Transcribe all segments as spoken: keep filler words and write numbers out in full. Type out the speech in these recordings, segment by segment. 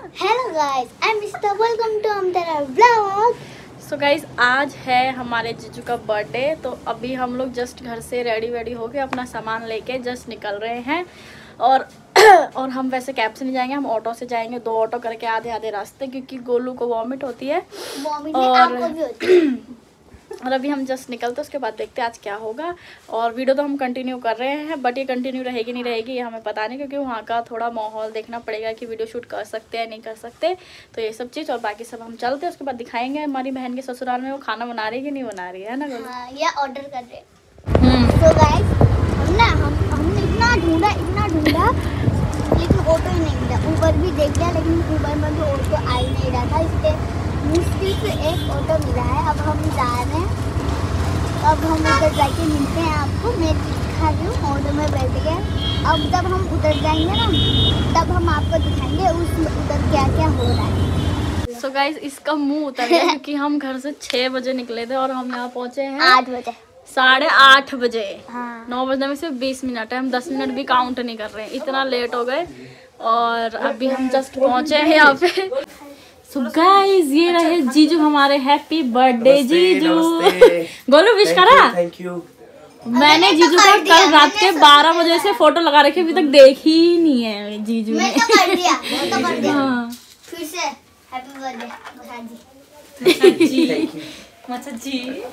Hello guys, I am mister, welcome to अमतेरा vlog. So guys, आज है हमारे जीजू का बर्थडे। तो अभी हम लोग जस्ट घर से रेडी वेडी होके अपना सामान लेके जस्ट निकल रहे हैं। और और हम वैसे कैब से नहीं जाएंगे, हम ऑटो से जाएंगे, दो ऑटो करके आधे आधे रास्ते, क्योंकि गोलू को वॉमिट होती है वॉमिट और आपको भी होती है। और अभी हम जस्ट निकलते, उसके बाद देखते हैं आज क्या होगा। और वीडियो तो हम कंटिन्यू कर रहे हैं, बट ये कंटिन्यू रहेगी नहीं रहेगी ये हमें पता नहीं, क्योंकि वहाँ का थोड़ा माहौल देखना पड़ेगा कि वीडियो शूट कर सकते हैं नहीं कर सकते। तो ये सब चीज़ और बाकी सब हम चलते हैं, उसके बाद दिखाएंगे हमारी बहन के ससुराल में वो खाना बना रही है कि नहीं बना रही है ना। हाँ, या ऑर्डर कर रहे। तो गाइस, हम ना हम हमने इतना ढूंढा इतना ढूंढा लेकिन ऑटो ही नहीं मिला। ऊबर भी देख लिया लेकिन ऊबर में भी ऑटो आ ही नहीं रहा था, इसलिए मुश्किल से एक ऑटो मिला है। अब हम जा रहे हैं, अब हम उधर जाके मिलते हैं आपको। मैं दिखा रही हूँ, ऑटो में बैठ गए। अब जब हम उधर जाएंगे ना तब हम आपको दिखाएंगे उस उधर क्या क्या हो रहा है। सो so गाइस, इसका मुंह उतर गया क्योंकि हम घर से छः बजे निकले थे और हम यहाँ पहुँचे हैं आठ बजे साढ़े आठ बजे। हाँ। नौ बजने में सिर्फ बीस मिनट है, हम दस मिनट भी काउंट नहीं कर रहे हैं, इतना लेट हो गए। और अभी हम जस्ट पहुँचे हैं यहाँ पे। सो so गाइस, ये रहे जीजू हमारे। हैप्पी बर्थडे जीजू। गोलू विश करा। Thank you. मैंने जीजू को कल रात के बारह बजे से फोटो लगा रखी, अभी तक देखी ही नहीं है जीजू ने। मैं तो कर दिया, मैं तो कर दिया। हाँ। फिर से हैप्पी बर्थडे मचा जी।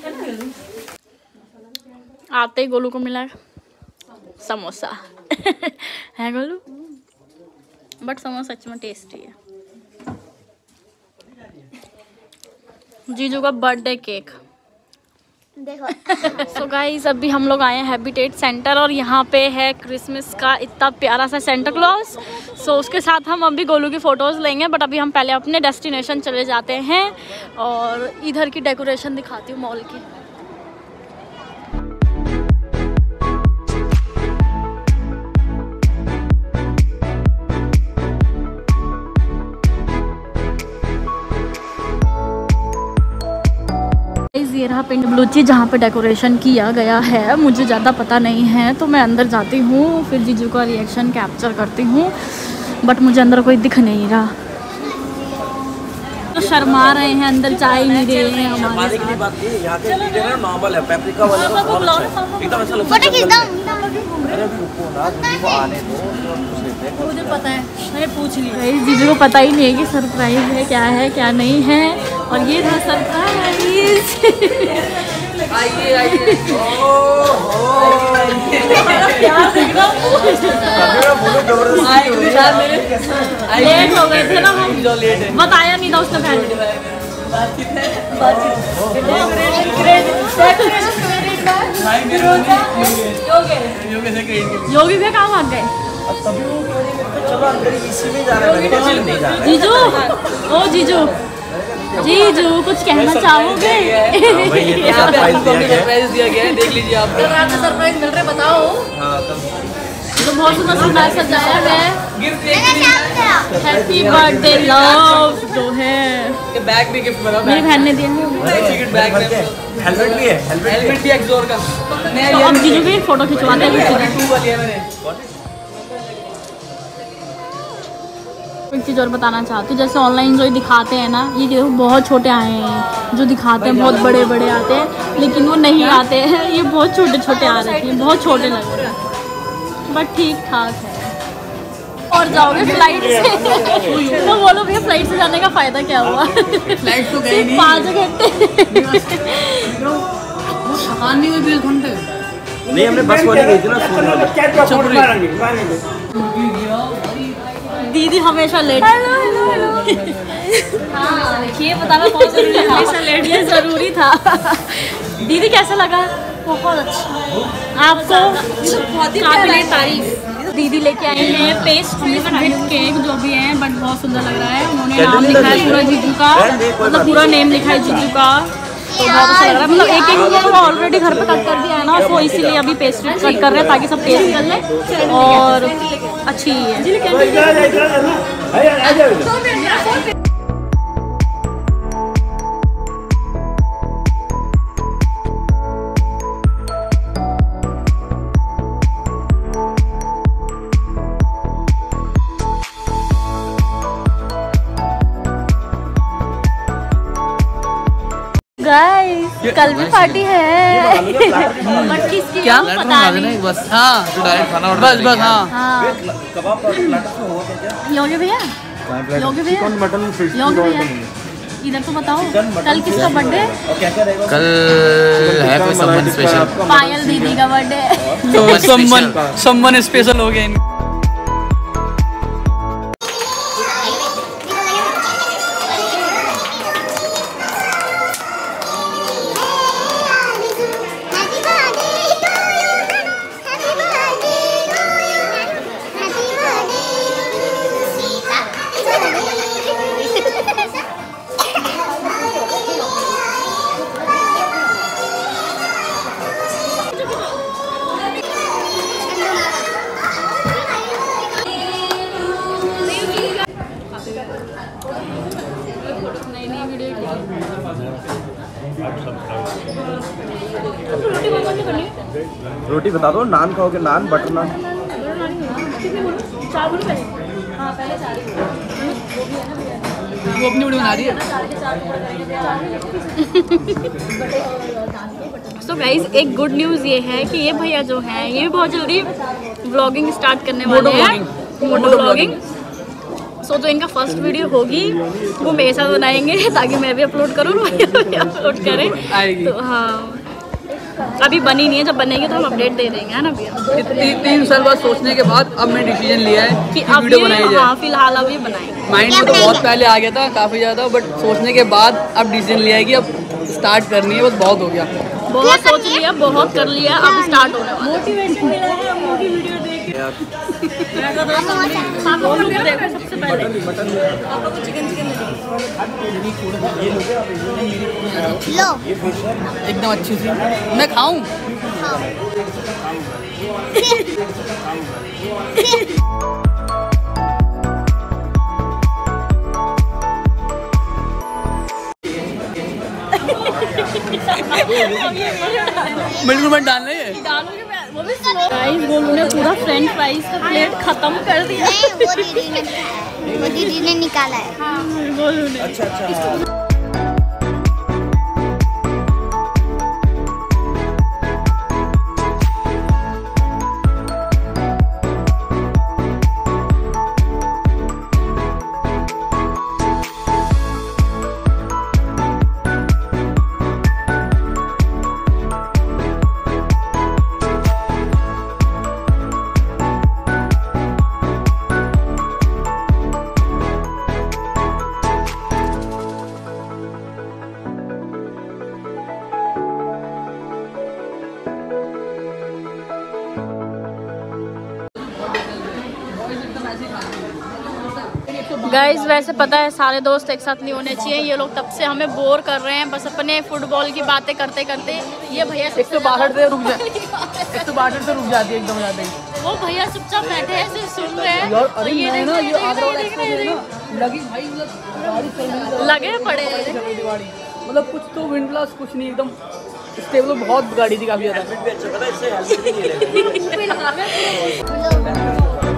आते ही गोलू को मिला समोसा। है गोलू, बट समोसा सच में टेस्टी है। जीजू का बर्थडे केक देखो। सो गाइस, अभी हम लोग आए हैं हैबिटेट सेंटर और यहाँ पे है क्रिसमस का इतना प्यारा सा सेंटा क्लॉज। सो उसके साथ हम अभी गोलू की फ़ोटोज़ लेंगे, बट अभी हम पहले अपने डेस्टिनेशन चले जाते हैं। और इधर की डेकोरेशन दिखाती हूँ मॉल की। ये रहा पिंड बलूची जहाँ पे डेकोरेशन किया गया है। मुझे ज़्यादा पता नहीं है तो मैं अंदर जाती हूँ, फिर जीजू का रिएक्शन कैप्चर करती हूँ, बट मुझे अंदर कोई दिख नहीं रहा। तो शर्मा रहे हैं, अंदर जा ही नहीं रहे हैं हमारे साथ। बात ये यहाँ के लीडर है नॉर्मल है, पेपरिका वाला का बहुत अच्छा है, एकदम ऐसा लगता है। अरे अभी रुको ना, वो आने दो। मुझे पता है, मैंने पूछ लिया। जीजू को पता ही नहीं है कि सरप्राइज है क्या है क्या नहीं है। और ये था सरप्राइज। आइए आइए। लेट हो गए थे ना हम, बताया नहीं था उसने पहले। योगी भैया कहाँ भाग गए? जीजू, ओ जीजू जीजू कुछ कहना चाहोगे? सरप्राइज दिया गया है, देख लीजिए आप। रात में सरप्राइज मिल रहे, बताओ। तो बहुत सुंदर सुंदर सजाया है। हैप्पी बर्थडे लव जो है, बैग भी गिफ्ट बना, मेरी बहन ने दिया है। बैग हेलमेट भी है, हेलमेट भी एक्सोर का। तो अब जीजू की फोटो खिंचवाते हैं। एक चीज़ और बताना चाहती हूँ, जैसे ऑनलाइन जो दिखाते हैं ना, ये देखो बहुत छोटे आए हैं, जो दिखाते हैं बहुत बड़े बड़े आते हैं, लेकिन वो नहीं आते हैं। ये बहुत छोटे छोटे आ रहे हैं, बहुत छोटे लग रहे हैं, बट ठीक ठाक है। और जाओगे फ्लाइट से तो बोलो भैया, फ्लाइट से जाने का फ़ायदा क्या हुआ? फ्लाइट तो गई नहीं, पाँच घंटे नहीं हुई, बीस घंटे नहीं। हमने बस वाली गई थी ना। दीदी हमेशा लेट। हेलो हेलो हाँ, ये बताना बहुत जरूरी है, हमेशा लेट, ये जरूरी था। दीदी कैसा लगा? बहुत अच्छा। आपको? काबिले तारीफ। दीदी लेके आई हैं पेस्ट्री विद केक जो भी है, बट बहुत सुंदर लग रहा है। उन्होंने नाम लिखा है पूरा जीजू का, मतलब पूरा नेम लिखा है जीजू का। तो बहुत अच्छा लग रहा है, मतलब एक एक तो ऑलरेडी घर पे कट कर दिया है ना, तो इसीलिए अभी पेस्ट्री कट कर रहे हैं ताकि सब टेस्ट कर लें। और अच्छी है। गाइस कल भी पार्टी है। बट किसकी क्या पता नहीं। बस हाँ तो डायरेक्ट खाना ऑर्डर बस बस हाँ हाँ कबाब का प्लेटर में होगा क्या? योगी भैया योगी भैया चिकन मटन फिश योगी भैया इधर तो बताओ कल किसका बर्थडे? और क्या क्या रहेगा? कल है कोई सम्मन स्पेशल। पायल दीदी का बर्थडे। तो सम्मन सम्मन स्पेशल हो गया। रोटी बता दो। नान खाओगे? नान बटर नान। वो अपनी वीडियो बना रही है। तो गाइस एक गुड न्यूज़ ये है कि ये भैया जो हैं ये भी बहुत जल्दी व्लॉगिंग स्टार्ट करने वाले हैं। Moto vlogging. सो जो इनका फर्स्ट वीडियो होगी वो मेरे साथ बनाएंगे ताकि मैं भी अपलोड करूँ भैया भी अपलोड करें। तो हाँ अभी बनी नहीं है, जब बनेगी तो हम अपडेट दे देंगे है ना भैया। ती, तीन साल बाद सोचने के बाद अब मैं डिसीजन लिया है कि कि अब वीडियो ये बनाई जाए। हाँ फिलहाल अब ये बनाएंगे। माइंड में तो बहुत पहले आ गया था काफ़ी ज़्यादा, बट सोचने के बाद अब डिसीजन लिया है कि अब स्टार्ट करनी है। बस बहुत हो गया, बहुत सोच लिया, बहुत कर लिया, अब स्टार्ट होने वाला है। मोटिवेशन मिला है मोटी वीडियो देख के। सबसे पहले लो एकदम अच्छी सी मैं खाऊं। बिल्कुल मत डालना है। डालूंगी मैं, वो भी स्लो। गाइस गोलू ने पूरा फ्रेंच फ्राइज का प्लेट खत्म कर दिया। नहीं वो दीदी ने वो दीदी ने निकाला है। हाँ गोलू ने। अच्छा अच्छा गाइस वैसे पता है सारे दोस्त एक साथ नहीं होने चाहिए। ये लोग तब से हमें बोर कर रहे हैं बस अपने फुटबॉल की बातें करते करते। ये भैया एक तो बाहर से रुक जाए एक तो बाहर से रुक जाती है एकदम जाते ही। वो भैया चुपचाप बैठे हैं सिर्फ सुन रहे हैं। यार अरे ये मैं देख ना रहे ये हैं, आगरा वाला देख रहे हैं, एक्सप्रेस है ना लगी भाई, मतलब गाड़ी चल रही है लगे पड़े हैं। चल रही थी गाड़ी, मतलब कुछ तो विंड ब्लास्ट कुछ नहीं, एकदम स्टेबल बहुत गाड़ी थी काफी ज्यादा। हेलमेट भी अच्छा पता है, इससे हेलमेट भी नहीं लेगा।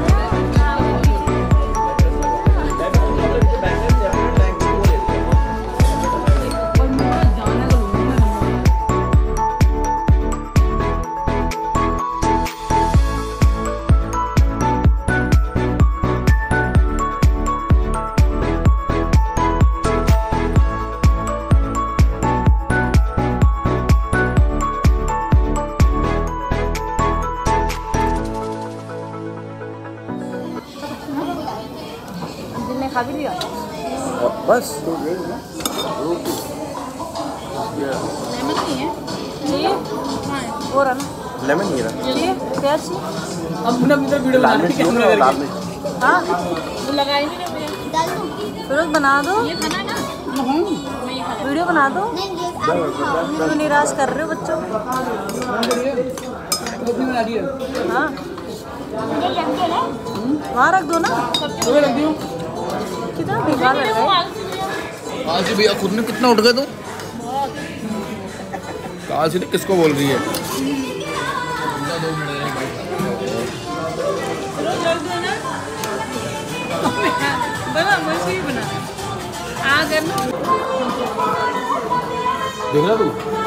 खा भी लिया बस लेमन नहीं है चाहिए और है ना लेमन नहीं रहा। चाहिए प्याज चाहिए। हम अपना इधर वीडियो बना रहे हैं कैमरा लाल करके। मिर्च हाँ तो लगाए नहीं ना भैया। फिर बना दो ये खाना ना वीडियो बना दो। तो निराश कर रहे हो बच्चों को। अपनी बना रही है। हाँ वहाँ रख दो ना। तो रख दियो। कितना बेकार लग रहा है। काल से भैया खुद में कितना उठ गए तुम? काल से किसको बोल रही है? बना बस ही बना आ कर देख रहा तू?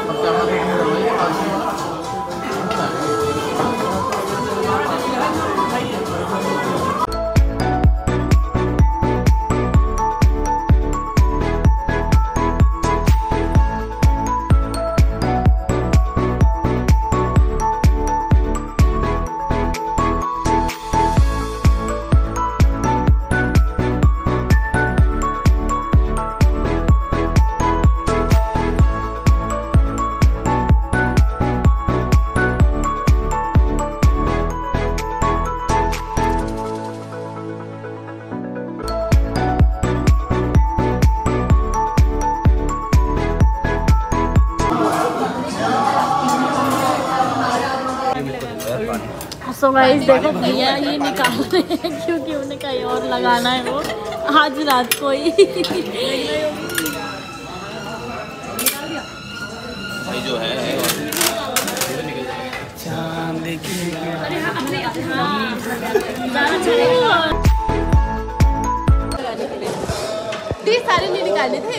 सो गाइस देखो भैया ये निकाल रहे हैं क्योंकि उन्हें कहीं और लगाना है वो आज रात को ही। भाई जो है चांद की सारे नहीं निकाले थे।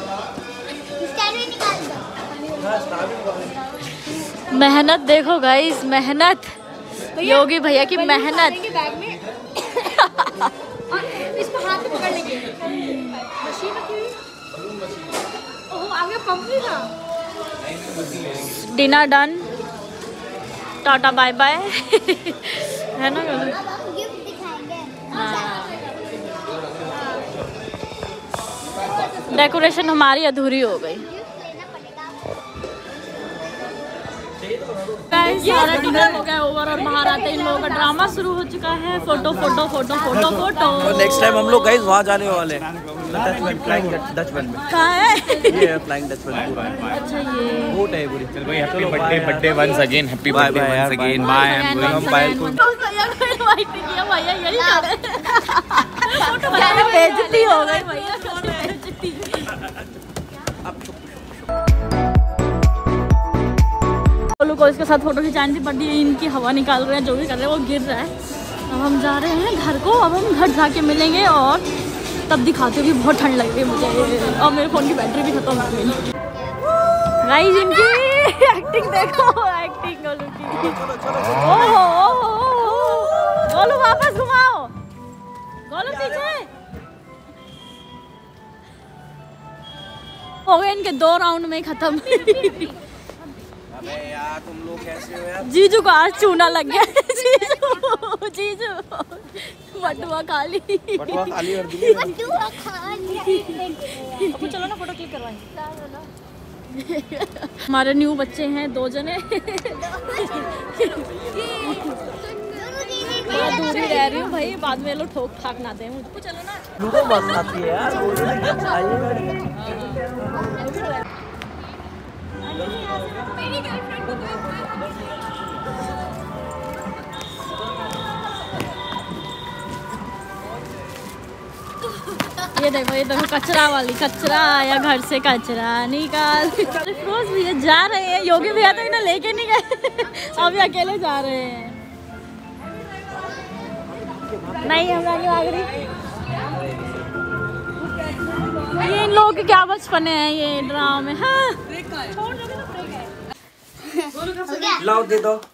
मेहनत देखो गाइस, मेहनत योगी भैया की मेहनत। बैग में और इसको हाथ में पकड़ लेंगे। मशीन रखी हुई। ओह आगे पंप भी था। Dinner done, tata bye bye. है ना गिफ्ट दिखाएंगे। डेकोरेशन हमारी अधूरी हो गई। सारा डिनर हो गया ओवर और बाहर आते इन लोगों का ड्रामा शुरू हो चुका है। Photo photo photo photo photo. Next time हम लोग गाइस वहाँ जाने वाले हैं, फ्लाइंग डचमैन में। कहाँ है? ये है फ्लाइंग डचमैन पूरा। अच्छा ये बोट है पूरी। चल भाई happy birthday birthday once again, happy birthday once again, bye. I am going bye. भैया को इनवाइट नहीं किया, भैया यही कर रहे हैं। बेइज्जती हो गई भैया, बेइज्जती। को इसके साथ फोटो खिंचानी थी बट ये इनकी हवा निकाल रहे हैं, जो भी कर रहे हैं वो गिर रहा है। अब हम जा रहे हैं घर को। अब हम घर जाके मिलेंगे और तब दिखाते हुए बहुत ठंड लग रही है मुझे और मेरे फ़ोन की बैटरी भी खत्म हो गई। गाइस इनकी एक्टिंग देखो, एक्टिंग गोलू की। ओहो ओहो गोलू वापस घुमाओ, गोलू पीछे। हो गए इनके दो राउंड में खत्म। अबे यार तुम लोग कैसे हो यार? जीजू को आज चूना लग गया। जीजू जीजू बटुआ खा ली। बटुआ खाली कर दी। बटुआ खा ली। अब चलो ना फोटो क्लिक करवाएं। हमारे न्यू बच्चे हैं दो जने। दूरी रह रही हूँ भाई, बाद में लोग ठोक ठाक ना दें मुझको। चलो ना। लोगों मस्त आती है यार। ये देखो ये देखो कचरा वाली, कचरा आया घर से कचरा निकाल। फिरोज भैया जा रहे हैं, योगी भैया तो इन्हें लेके नहीं गए। अभी अकेले जा रहे हैं। नहीं हम आगे भाग रही। ये इन लोगों के क्या बचपने हैं ये ड्रामा में। हाँ लाओ दे दो।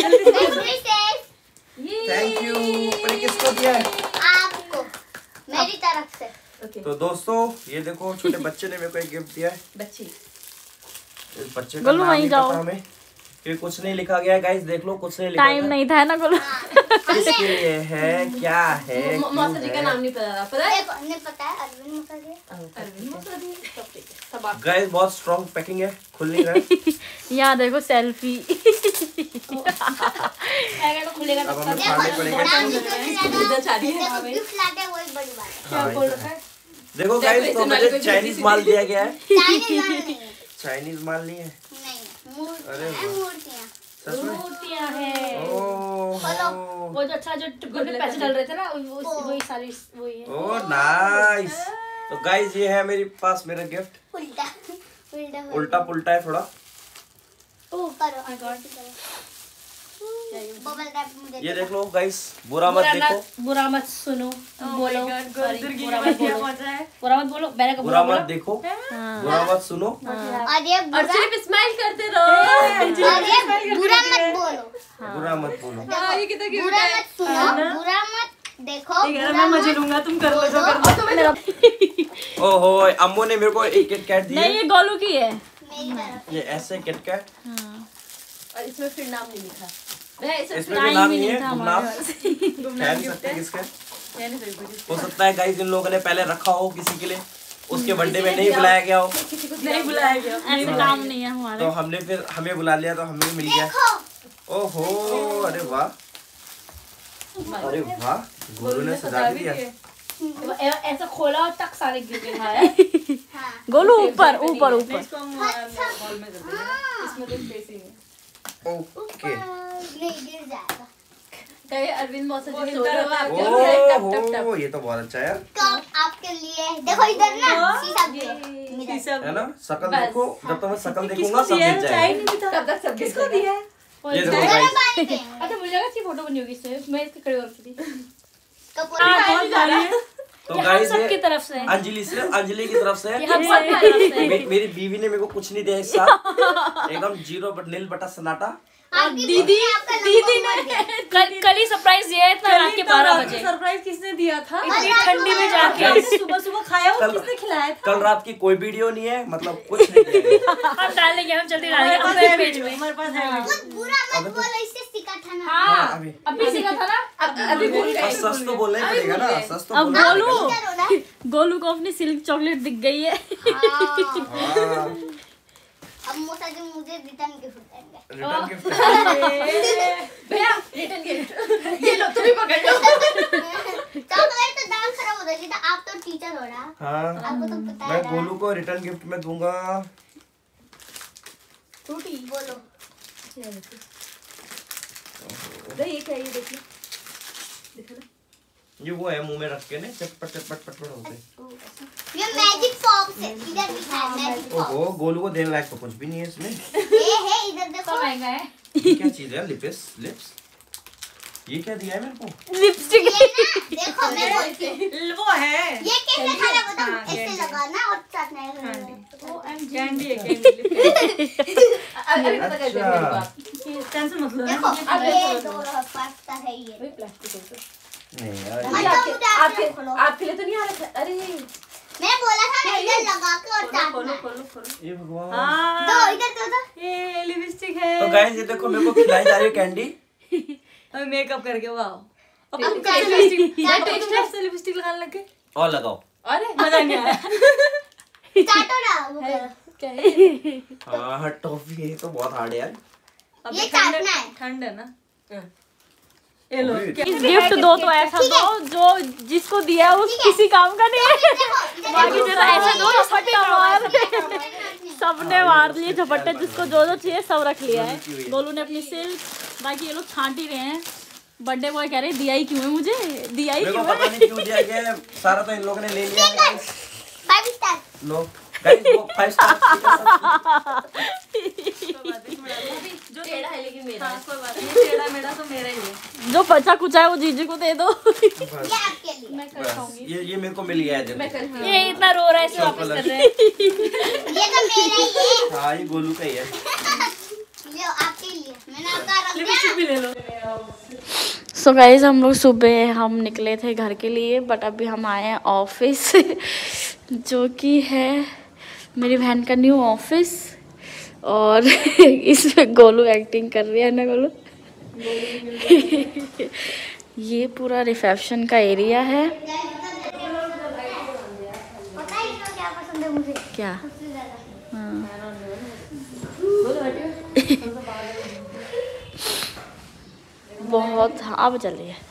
ये थैंक यू। पर किसको दिया है? आपको मेरी तरफ से। तो दोस्तों ये देखो छोटे बच्चे ने मेरे को एक गिफ्ट दिया है। बच्ची इस बच्चे का गोलू नाम वहीं नहीं जाओ। पता हमें, ये कुछ नहीं लिखा गया है गाइस, देख लो कुछ नहीं लिखा टाइम गया। नहीं था है ना गोलू। किसके लिए है, क्या है, क्यों मौसा जी का है? नाम नहीं पता। पता है देखो नहीं पता है अरविंद मुखर्जी। अरविंद मौसा जी। सब ठीक है, सब आप गाइस बहुत स्ट्रॉन्ग पैकिंग है, खुल नहीं रहा है। यहाँ देखो सेल्फी। आएगा तो खुलेगा। अब हमें फाड़ने पड़ेगा। इधर जा रही है। देखो गिफ्ट लाते हैं वही बड़ी बात है। क्या बोल रखा है? देखो गाइस तो मुझे चाइनीज माल दिया गया है। चाइनीज वाला नहीं है। चाइनीज माल नहीं है। नहीं मूर्तियाँ अरे हैं, मूर्तियाँ। सच में? मूर्तियाँ हैं। ओह वो जो अच्छा जो टिब्बे में पैसे डल रहे थे ना वो वही सारी वही है। Oh nice. तो गाइस ये है मेरे पास मेरा गिफ्ट। उल्टा उल्टा उल्टा पुल्टा है थोड़ा। ऊपर करो। बबल रैप मुझे ये देख लो गाइस, बुरा मत देखो, बुरा मत सुनो, बोलो बुरा मत बोलो, बुरा मत बोलो, मैंने कहा बुरा मत देखो, बुरा मत सुनो, और ये और सिर्फ स्माइल करते रहो। और ये बुरा मत बोलो, बुरा मत बोलो। बुरा मत सुनो, बुरा मत देखो, मैं मजे लूंगा, तुम कर लो जो करना। ओहो, अम्मू ने मेरे को एक किट कैट दी। नहीं, ये गोलू की है। मेरी तरफ ये ऐसे किट कैट, और इसमें फिर नाम नहीं लिखा। इसमें भी नाम नहीं है, गुमनाम कह नहीं सकते किसका। हो सकता है गाइस इन लोगों ने पहले रखा हो किसी के लिए, उसके बर्थडे में नहीं बुलाया गया हो, नहीं बुलाया गया, ऐसे काम नहीं है हमारे। तो हमने फिर हमें बुला लिया, तो हमें मिल गया। ओहो, अरे वाह, अरे वाह, गुरु ने सजा भी दिया। ऐसा खोला और तक सारे गिर के खाए। गोलू ऊपर ऊपर ऊपर। ओके, नहीं गिर जाएगा। अरविंद मौसा जी सो रहे हो। ओहो, ये तो बहुत अच्छा है यार। कप आपके लिए, देखो इधर ना शीशा भी है ना, शकल देखो, जब तक मैं शकल देखूंगा सब गिर जाएगा। तब तक सब किसको दिया है? ये देखो गाइस, अच्छा मुझे लगा अच्छी फोटो बनी होगी इससे, मैं इसके खड़े होती थी। तो गाइस सबकी तरफ से अंजलि से, अंजलि की तरफ से हम सबकी तरफ से। मे- मेरी बीवी ने मेरे को कुछ नहीं दिया इस साल, एकदम जीरो बट नील बटा सन्नाटा। दीदी दीदी ने कल कल ही सरप्राइज दिया है, इतना रात के बारह बजे। सरप्राइज किसने दिया था? इतनी ठंडी में जाके सुबह सुबह खाया कल- किसने खिलाया था? कल रात की कोई वीडियो नहीं है, मतलब कुछ नहीं दिया। हम डालेंगे, हम जल्दी डालेंगे अपने पेज में। हमारे पास है। बुरा मत बोलो, इससे सीखा था ना। हाँ, अभी अभी सीखा था ना। अब अभी भूल गए। अब सच तो बोलना ही पड़ेगा ना, सच तो अब बोलना ही गोलू क्या रो रहा है? गोलू को अपनी सिल्क चॉकलेट दिख गई है। पड़ेगा। हाँ, अब मोसा जी मुझे रिटर्न गिफ्ट देंगे। Return gift. भैया रिटर्न गिफ्ट ये लो, तुम ही पकड़ लो। चॉकलेट तो दाल खराब हो जाएगी, तो आप तो टीचर हो ना, हाँ, आपको तो पता मैं है ना। गोलू को रिटर्न गिफ्ट में दूंगा। टूटी बोलो। ये क्या है? ये देखो देखो ना, ये वो है मुंह में रख के ना, चटपट चटपट पटपट होते। ये मैजिक फॉक्स है, इधर दिखा है मैजिक फॉक्स। ओहो, गोलू को देने लायक तो कुछ भी नहीं है इसमें। ये है, इधर देखो। महंगा है। ये क्या चीज है? लिप्स लिप्स ये क्या दिया है मेरे को? लिपस्टिक। ये ना देखो, मैं बोलती हूँ, वो है ये कैसे खाना बताओ, ऐसे लगाना और चटना है। कैंडी है, कैंडी। अभी पता कर दिया मेरे को आप। टेंशन मत लो। देखो अब ये दो पास्ता है ये। प्लास्टिक होता नहीं यार, मतलब आपके मुझे आपके आपके खोलो। आपके लिए तो नहीं आ रखा। अरे मैं बोला था ना इधर लगा के और चाटना खोलो है। खोलो खोलो। ये भगवान। दो इधर दो दो। ये लिपस्टिक है। तो गाइस ये देखो, मेरे को खिलाई जा रही है कैंडी। और मेकअप करके वाह। अब अब क्या क्या लिपस्टिक से लिपस्टिक लगाने लग गए? और लगाओ। अरे मजा नहीं आया। चाटो ना वो करो। क्या है? हाँ, टॉफी है तो बहुत हार्ड है यार। अब ये ठंड चाटना है। ठंड है ना। ये लो। अभी- गिफ्ट दो तो ऐसा दो जो जिसको दिया है उस किसी काम का नहीं है। देखो बाकी इधर जरा ऐसा दो झपट्टा मार। देखो। सबने मार लिए झपट्टे, जिसको जो जो चाहिए सब रख लिया है। गोलू ने अपनी सिल्क, बाकी ये लोग छांट ही रहे हैं। बर्थडे बॉय कह रहे दिया ही क्यों है मुझे, दिया ही मेरे को क्यों पता है। नहीं क्यों दिया गया है, सारा तो इन लोगों ने ले लिया है गाइस। Five star. लो गाइस, वो फाइव स्टार। जो टेढ़ा है लेकिन मेरा। हाँ, कोई बात नहीं, टेढ़ा मेरा तो मेरा ही है। जो बचा कुचा है वो जीजू को दे दो। ये आपके लिए। बस, ये ये मेरे को मिल गया है। मैं देखो। करती हूँ। ये इतना रो रहा है, इसे वापस कर रहे हैं। ये तो मेरा ही है। हाँ, ये गोलू का ही है। ले आपके लिए मैंने आपका रख लिपस्टिक भी दिया। ले लो। सो गाइज हम लोग सुबह हम निकले थे घर के लिए, बट अभी हम आए हैं ऑफिस जो कि है मेरी बहन का न्यू ऑफिस। और इसमें गोलू एक्टिंग कर रही है ना गोलू। ये पूरा रिसेप्शन का एरिया है। पता है इसको क्या पसंद है मुझे? क्या? सबसे ज्यादा। हाँ। बहुत, हाँ अब चल रही है।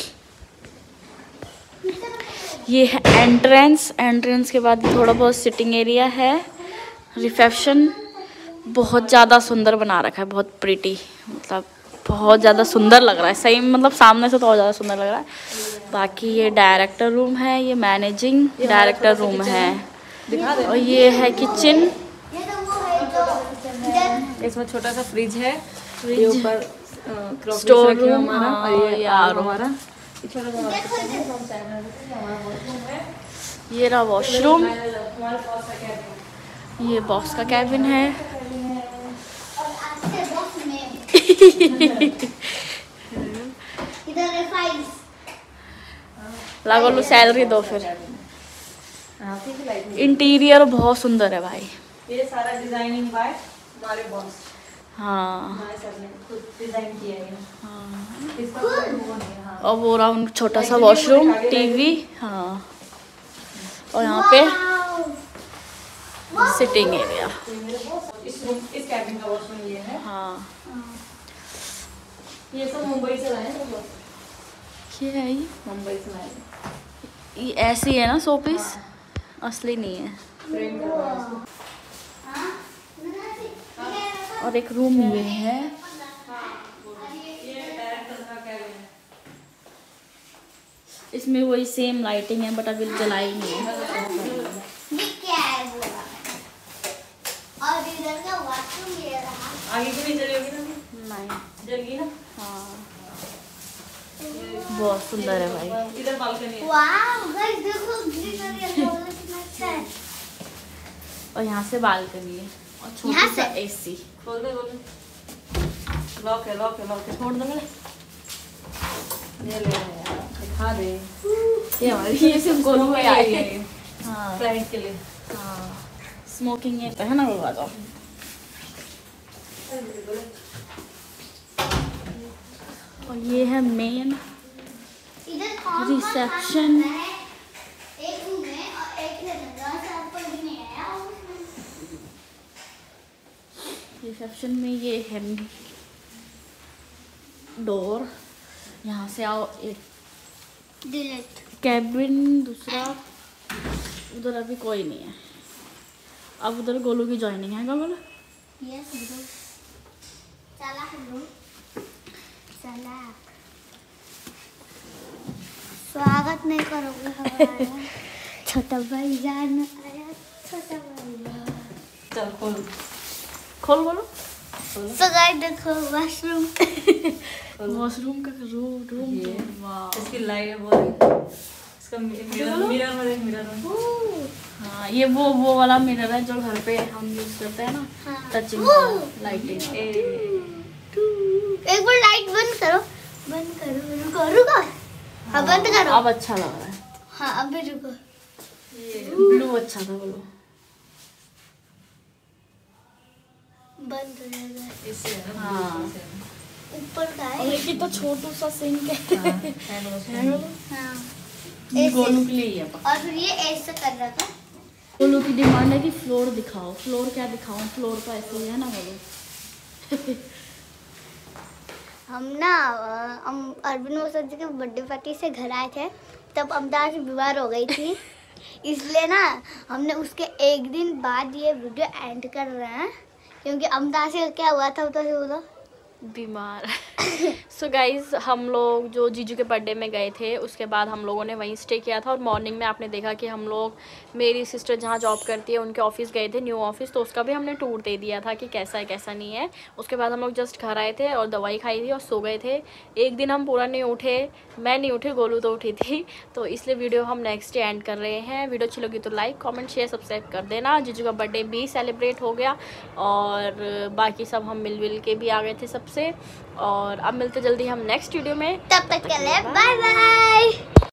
ये है एंट्रेंस। एंट्रेंस के बाद थोड़ा बहुत सिटिंग एरिया है। रिसेप्शन बहुत ज़्यादा सुंदर बना रखा है, बहुत प्रिटी, मतलब बहुत ज़्यादा सुंदर लग रहा है सही में, मतलब सामने से तो और ज़्यादा सुंदर लग रहा है। बाकी ये डायरेक्टर रूम है, ये मैनेजिंग डायरेक्टर रूम है, और ये है किचन। ये तो वो है जो इधर इसमें छोटा सा फ्रिज है। फ्रिज। ये ऊपर स्टोर रूम हमारा। ये रहा वॉशरूम, ये बॉस का कैबिन है। लागो लो सैलरी दो फिर। इंटीरियर बहुत सुंदर है भाई। ये सारा डिजाइनिंग बाय हमारे बॉस। हाँ हमारे सर ने खुद डिजाइन किया है। हाँ। इसका कोई वो नहीं है। हाँ। और वो रहा छोटा सा वॉशरूम, टीवी। हाँ और यहाँ पे सिटिंग एरिया। इस रूम इस कैबिन का वॉशरूम ये है। हाँ ये सब मुंबई से लाए हैं सब। ये है ये मुंबई से लाए हैं। ये ऐसी है ना सौ पीस, असली नहीं है। फ्रेम करवाया इसको। और एक रूम ये है। इसमें वही सेम लाइटिंग है बट अभी जलाई नहीं है। ये क्या है वो? और इधर का वॉशरूम ये रहा। आगे की नहीं जली होगी ना? नहीं जल गई ना? हाँ बहुत सुंदर है भाई। इधर बालकनी है। वाव गाइस देखो ग्रीनरी है, कितना अच्छा है। और यहाँ से बालकनी है और यहाँ छोटा से? सा एसी। खोल दे खोल दे। लॉक है लॉक है लॉक है। छोड़ दो मेरे। ये ले यार दिखा दे। ये हमारी ये सिर्फ गोलू में आई है। हाँ क्लाइंट के लिए। हाँ स्मोकिंग है ना वो तो। और ये है मेन इधर कौन रिसेप्शन। एक रूम है और एक है दरवाजा ऊपर भी नहीं है और उसमें रिसेप्शन में ये है डोर। यहाँ से आओ एक डिलीट। कैबिन दूसरा। उधर अभी कोई नहीं है। अब उधर गोलू की ज्वाइनिंग है। क्या बोलो? Yes bro. चला ब्रो चला। स्वागत नहीं करोगे हमारा? छोटा भाई जान आया। छोटा भाई जान। चल खोल। खोल बोलो। So guys देखो वॉशरूम। वॉशरूम का रूम रूम ये। वाह। इसकी लाइट है बहुत। इसका मिरर मिरर में देख मिरर में। हाँ ये वो वो वाला मिरर है जो घर पे हम यूज करते हैं ना, हाँ। Touching lighting. एक बार लाइट बंद करो। बंद करो रुको रुको। हाँ बंद करो। अब अच्छा लग रहा है। हाँ अभी रुको। ब्लू अच्छा था बोलो। बंद हो जाएगा। इससे है ना। हाँ ऊपर का और है। एक तो छोटू सा सिंक है। Hand wash. हाँ ये ऐसे। गोलू के लिए ही है। और फिर ये ऐसे कर रहा था। गोलू की डिमांड है कि फ्लोर दिखाओ। फ्लोर क्या दिखाऊं? फ्लोर तो ऐसे ही है ना गोलू। हम ना अ, हम अरविंद मोसर जी के बर्थडे पार्टी से घर आए थे, तब अमदा से बीमार हो गई थी। इसलिए ना हमने उसके एक दिन बाद ये वीडियो एंड कर रहे हैं, क्योंकि अमदा से क्या हुआ था तो बोलो। बीमार। सो गाइज हम लोग जो जीजू के बर्थडे में गए थे उसके बाद हम लोगों ने वहीं स्टे किया था। और मॉर्निंग में आपने देखा कि हम लोग, मेरी सिस्टर जहाँ जॉब करती है उनके ऑफिस गए थे, न्यू ऑफिस, तो उसका भी हमने टूर दे दिया था कि कैसा है कैसा नहीं है। उसके बाद हम लोग जस्ट घर आए थे और दवाई खाई थी और सो गए थे। एक दिन हम पूरा नहीं उठे, मैं नहीं उठी, गोलू तो उठी थी। तो इसलिए वीडियो हम नेक्स्ट डे एंड कर रहे हैं। वीडियो अच्छी लगी तो लाइक कॉमेंट शेयर सब्सक्राइब कर देना। जीजू का बर्थडे भी सेलिब्रेट हो गया और बाकी सब हम मिल मिल के भी आ गए थे सबसे। और अब मिलते जल्दी हम नेक्स्ट वीडियो में। तब तक के लिए बाय बाय।